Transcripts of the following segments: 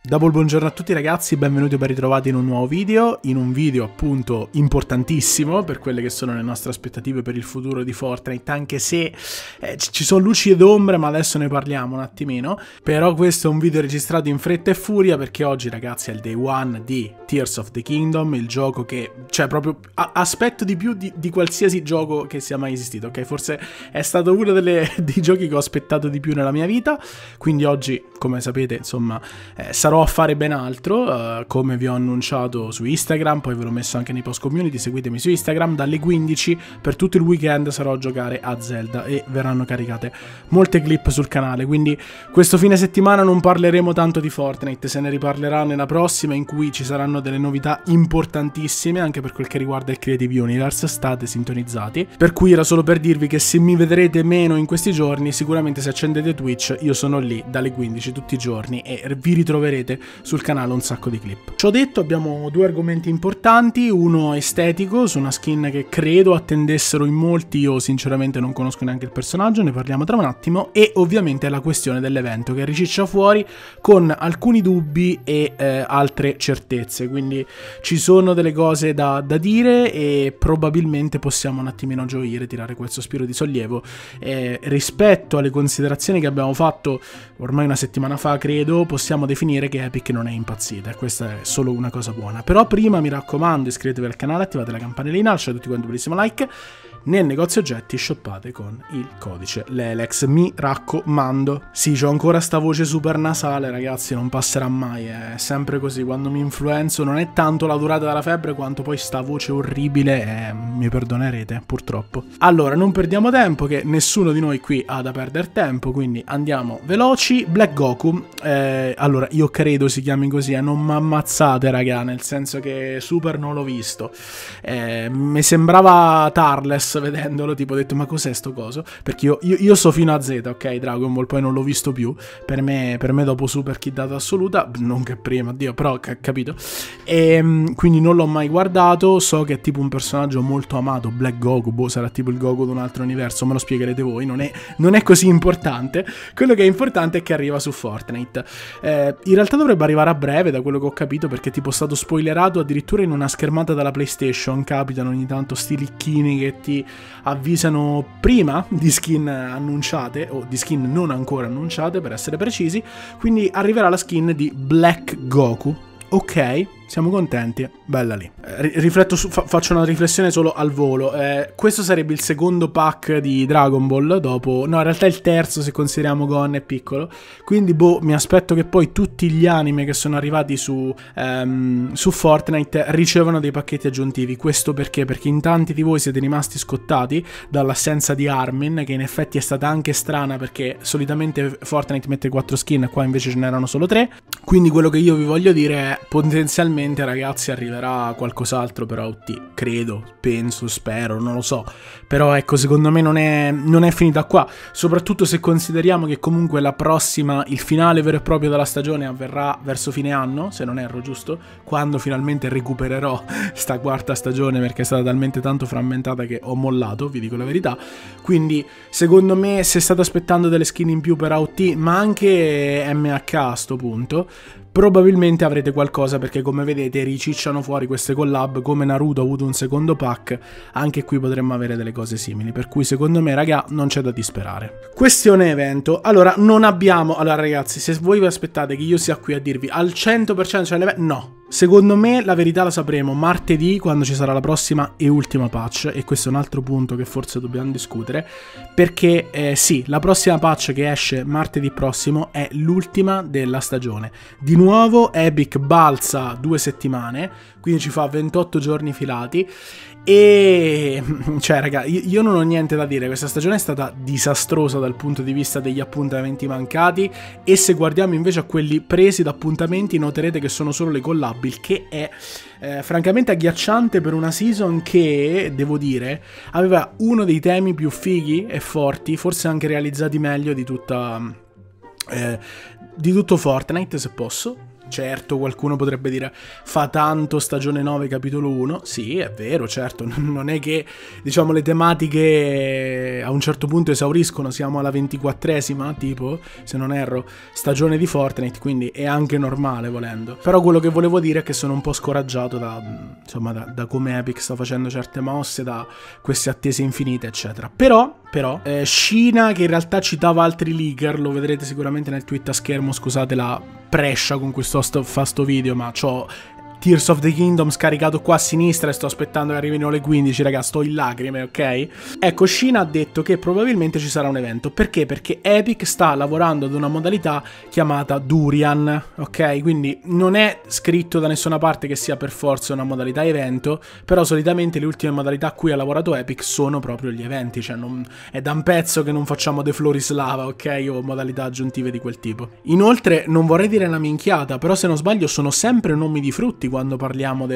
Dopo il buongiorno a tutti ragazzi, benvenuti o ben ritrovati in un nuovo video, appunto importantissimo per quelle che sono le nostre aspettative per il futuro di Fortnite, anche se ci sono luci ed ombre, ma adesso ne parliamo un attimino. Però questo è un video registrato in fretta e furia perché oggi ragazzi è il day one di Tears of the Kingdom, il gioco che, cioè proprio aspetto di più di qualsiasi gioco che sia mai esistito, ok? Forse è stato uno dei giochi che ho aspettato di più nella mia vita, quindi oggi, come sapete, insomma, sarò a fare ben altro, come vi ho annunciato su Instagram, poi ve l'ho messo anche nei post community, seguitemi su Instagram, dalle 15 per tutto il weekend sarò a giocare a Zelda e verranno caricate molte clip sul canale, quindi questo fine settimana non parleremo tanto di Fortnite, se ne riparlerà nella prossima in cui ci saranno delle novità importantissime anche per quel che riguarda il Creative Universe, state sintonizzati, per cui era solo per dirvi che se mi vedrete meno in questi giorni, sicuramente se accendete Twitch io sono lì dalle 15 tutti i giorni e vi ritroverete sul canale un sacco di clip. Ciò detto, abbiamo due argomenti importanti, uno estetico su una skin che credo attendessero in molti, io sinceramente non conosco neanche il personaggio, ne parliamo tra un attimo, e ovviamente la questione dell'evento che riciccia fuori con alcuni dubbi e altre certezze, quindi ci sono delle cose da dire e probabilmente possiamo un attimino gioire, tirare quel sospiro di sollievo rispetto alle considerazioni che abbiamo fatto ormai una settimana fa, credo, possiamo definire che Epic non è impazzita, questa è solo una cosa buona. Però prima mi raccomando, iscrivetevi al canale, attivate la campanellina, lasciate tutti quanti un bellissimo like. Nel negozio oggetti shoppate con il codice LELEX, mi raccomando. Sì, c'ho ancora sta voce super nasale ragazzi, non passerà mai, è sempre così, quando mi influenzo non è tanto la durata della febbre quanto poi sta voce orribile, mi perdonerete purtroppo. Allora, non perdiamo tempo, che nessuno di noi qui ha da perdere tempo, quindi andiamo veloci. Black Goku, allora io credo si chiami così, non mi ammazzate raga, nel senso che super non l'ho visto, mi sembrava Tarles vedendolo, tipo ho detto ma cos'è sto coso, perché io so fino a Z, ok, Dragon Ball, poi non l'ho visto più, per me dopo Super Kid data assoluta, non che prima, Dio, però capito, e quindi non l'ho mai guardato, so che è tipo un personaggio molto amato, Black Goku, boh, sarà tipo il Goku di un altro universo, me lo spiegherete voi, non è così importante, quello che è importante è che arriva su Fortnite, in realtà dovrebbe arrivare a breve da quello che ho capito, perché tipo è stato spoilerato addirittura in una schermata dalla PlayStation, capitano ogni tanto sti licchini che ti avvisano prima di skin annunciate o di skin non ancora annunciate per essere precisi, quindi arriverà la skin di Black Goku. Ok, siamo contenti, bella lì. Rifletto faccio una riflessione solo al volo. Questo sarebbe il secondo pack di Dragon Ball dopo, no, in realtà il terzo se consideriamo Gon è piccolo. Quindi boh, mi aspetto che poi tutti gli anime che sono arrivati su Fortnite ricevano dei pacchetti aggiuntivi. Questo perché? Perché in tanti di voi siete rimasti scottati dall'assenza di Armin, che in effetti è stata anche strana perché solitamente Fortnite mette 4 skin, qua invece ce n'erano solo 3. Quindi quello che io vi voglio dire è potenzialmente ragazzi arriverà qualcos'altro per OT, credo, penso, spero, non lo so, però ecco, secondo me non è finita qua, soprattutto se consideriamo che comunque la prossima, il finale vero e proprio della stagione avverrà verso fine anno, se non erro, giusto? Quando finalmente recupererò sta quarta stagione, perché è stata talmente tanto frammentata che ho mollato, vi dico la verità. Quindi secondo me se state aspettando delle skin in più per OT, ma anche MH a sto punto, probabilmente avrete qualcosa, perché come vedete ricicciano fuori queste collab, come Naruto ha avuto un secondo pack, anche qui potremmo avere delle cose simili, per cui secondo me raga non c'è da disperare. Questione evento, allora non abbiamo, allora ragazzi, se voi vi aspettate che io sia qui a dirvi al 100% c'è l'evento, no. Secondo me la verità la sapremo martedì, quando ci sarà la prossima e ultima patch, e questo è un altro punto che forse dobbiamo discutere, perché sì, la prossima patch che esce martedì prossimo è l'ultima della stagione. Di nuovo Epic balza 2 settimane, quindi ci fa 28 giorni filati, e cioè raga, io non ho niente da dire, questa stagione è stata disastrosa dal punto di vista degli appuntamenti mancati, e se guardiamo invece a quelli presi da appuntamenti noterete che sono solo le collab, il che è francamente agghiacciante per una season che, devo dire, aveva uno dei temi più fighi e forti, forse anche realizzati meglio di tutto Fortnite, se posso. certo, qualcuno potrebbe dire fa tanto stagione 9 capitolo 1, sì è vero, certo, non è che diciamo le tematiche a un certo punto esauriscono, siamo alla 24esima tipo, se non erro, stagione di Fortnite, quindi è anche normale volendo. Però quello che volevo dire è che sono un po' scoraggiato da come Epic sta facendo certe mosse, da queste attese infinite eccetera. Però Scina, che in realtà citava altri leaker, lo vedrete sicuramente nel tweet a schermo, scusate la prescia con cui fa sto video, ma c'ho Tears of the Kingdom scaricato qua a sinistra e sto aspettando che arrivino le 15, raga, sto in lacrime, ok? Ecco, Scina ha detto che probabilmente ci sarà un evento. Perché? Perché Epic sta lavorando ad una modalità chiamata Durian, ok? Quindi non è scritto da nessuna parte che sia per forza una modalità evento, però solitamente le ultime modalità a cui ha lavorato Epic sono proprio gli eventi, cioè è da un pezzo che non facciamo The Florislava, ok? O modalità aggiuntive di quel tipo. Inoltre, non vorrei dire una minchiata, però se non sbaglio sono sempre nomi di frutti quando parliamo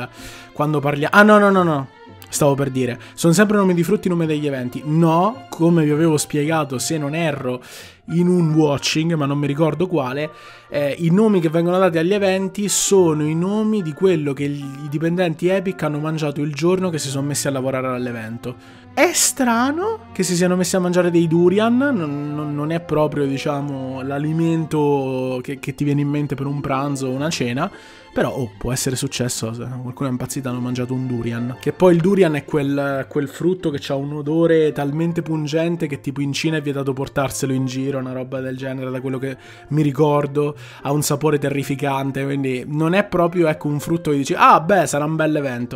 ah no, stavo per dire, sono sempre nomi di frutti, nome degli eventi. No, come vi avevo spiegato, se non erro, in un watching, ma non mi ricordo quale, i nomi che vengono dati agli eventi sono i nomi di quello che i dipendenti Epic hanno mangiato il giorno che si sono messi a lavorare all'evento. È strano che si siano messi a mangiare dei durian, non è proprio, diciamo, l'alimento che ti viene in mente per un pranzo o una cena, però può essere successo, se qualcuno è impazzito hanno mangiato un durian. Che poi il durian è quel frutto che ha un odore talmente pungente che tipo in Cina è vietato portarselo in giro, una roba del genere, da quello che mi ricordo, ha un sapore terrificante, quindi non è proprio, ecco, un frutto che dici ah beh sarà un bel evento.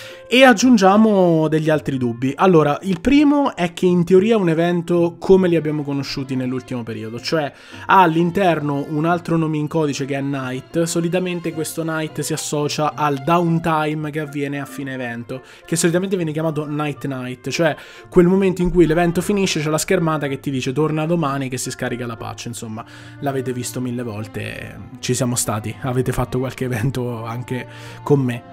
E aggiungiamo degli altri dubbi. Allora, il primo è che in teoria è un evento come li abbiamo conosciuti nell'ultimo periodo, cioè ha all'interno un altro nome in codice che è Night. Solitamente questo Night si associa al downtime che avviene a fine evento, che solitamente viene chiamato Night, cioè quel momento in cui l'evento finisce, c'è la schermata che ti dice torna domani che si scarica la patch. Insomma, l'avete visto 1000 volte, ci siamo stati, avete fatto qualche evento anche con me.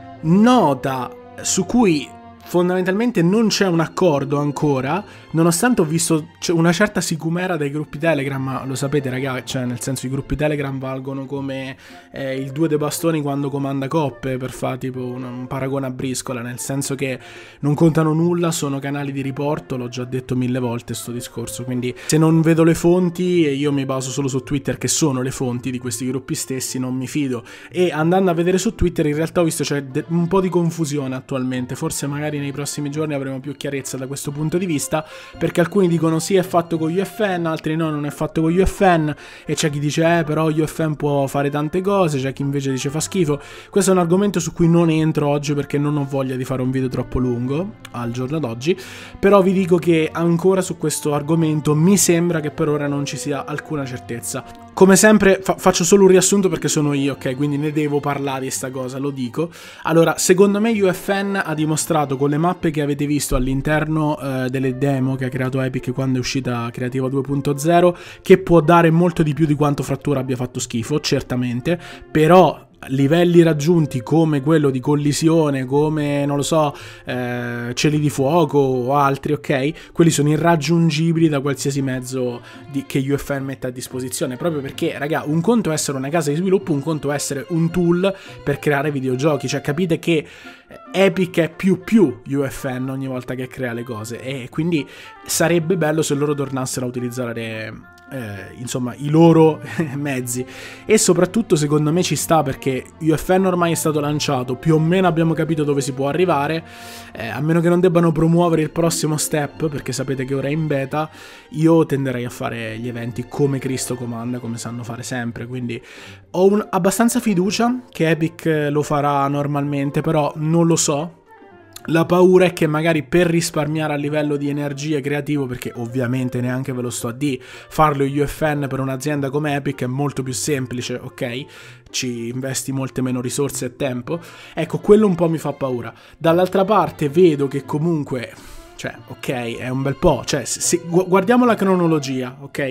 Nota su cui fondamentalmente non c'è un accordo ancora, nonostante ho visto una certa sicumera dai gruppi Telegram, ma lo sapete raga, cioè nel senso i gruppi Telegram valgono come il 2 dei bastoni quando comanda coppe, per fare tipo un paragone a briscola, nel senso che non contano nulla, sono canali di riporto, l'ho già detto 1000 volte sto discorso, quindi se non vedo le fonti e io mi baso solo su Twitter che sono le fonti di questi gruppi stessi, non mi fido. E andando a vedere su Twitter in realtà ho visto c'è un po' di confusione attualmente, forse magari nei prossimi giorni avremo più chiarezza da questo punto di vista, perché alcuni dicono sì è fatto con UFN, altri no non è fatto con UFN, e c'è chi dice però UFN può fare tante cose, c'è chi invece dice fa schifo. Questo è un argomento su cui non entro oggi perché non ho voglia di fare un video troppo lungo al giorno d'oggi, però vi dico che ancora su questo argomento mi sembra che per ora non ci sia alcuna certezza. Come sempre faccio solo un riassunto perché sono io, ok? Quindi ne devo parlare di sta cosa, lo dico. Allora, secondo me UFN ha dimostrato con le mappe che avete visto all'interno delle demo che ha creato Epic quando è uscita Creativa 2.0 che può dare molto di più di quanto Frattura abbia fatto schifo, certamente, però livelli raggiunti come quello di collisione, come non lo so, cieli di fuoco o altri, ok? Quelli sono irraggiungibili da qualsiasi mezzo che UFN mette a disposizione, proprio perché, raga, un conto è essere una casa di sviluppo, un conto è essere un tool per creare videogiochi, cioè capite che Epic è più UFN ogni volta che crea le cose, e quindi sarebbe bello se loro tornassero a utilizzare insomma i loro mezzi. E soprattutto secondo me ci sta perché UFN ormai è stato lanciato, più o meno abbiamo capito dove si può arrivare, a meno che non debbano promuovere il prossimo step, perché sapete che ora è in beta. Io tenderei a fare gli eventi come Cristo comanda, come sanno fare sempre, quindi ho abbastanza fiducia che Epic lo farà normalmente, però non lo so. La paura è che magari per risparmiare a livello di energia creativo, perché ovviamente neanche ve lo sto a dire, farlo UFN per un'azienda come Epic è molto più semplice, ok? Ci investi molte meno risorse e tempo. Ecco, quello un po' mi fa paura. Dall'altra parte vedo che comunque, cioè, ok, è un bel po', cioè, guardiamo la cronologia, ok?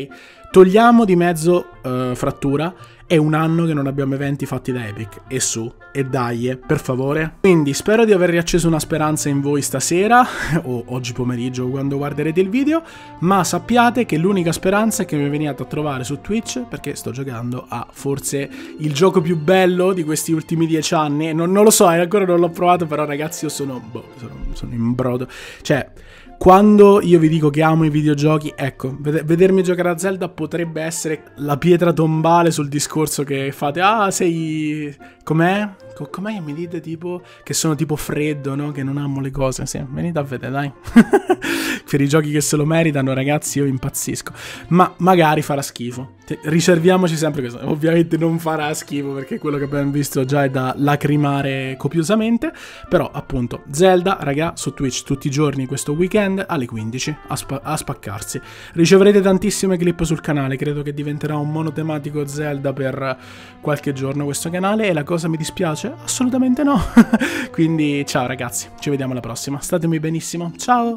Togliamo di mezzo Frattura. È un anno che non abbiamo eventi fatti da Epic. E su, e dai, per favore. Quindi spero di aver riacceso una speranza in voi stasera, o oggi pomeriggio quando guarderete il video, ma sappiate che l'unica speranza è che mi veniate a trovare su Twitch, perché sto giocando a forse il gioco più bello di questi ultimi 10 anni. Non lo so, ancora non l'ho provato, però ragazzi io sono in brodo. Cioè, quando io vi dico che amo i videogiochi, ecco, vedermi giocare a Zelda potrebbe essere la pietra tombale sul discorso che fate. Ah, sei... com'è? Com'è che mi dite tipo che sono tipo freddo, no? Che non amo le cose. Sì, venite a vedere, dai. Per i giochi che se lo meritano, ragazzi, io impazzisco. Ma magari farà schifo. Riserviamoci sempre questo. Ovviamente non farà schifo, perché quello che abbiamo visto già è da lacrimare copiosamente. Però, appunto, Zelda, raga, su Twitch tutti i giorni questo weekend alle 15 a spaccarsi. Riceverete tantissime clip sul canale. Credo che diventerà un monotematico Zelda per qualche giorno questo canale. E la cosa mi dispiace? Assolutamente no. Quindi ciao ragazzi, ci vediamo alla prossima. Statemi benissimo. Ciao.